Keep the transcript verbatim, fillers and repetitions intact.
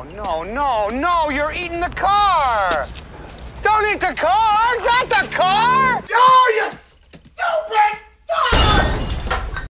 Oh, no, no, no, you're eating the car! Don't eat the car! Not the car! Oh, you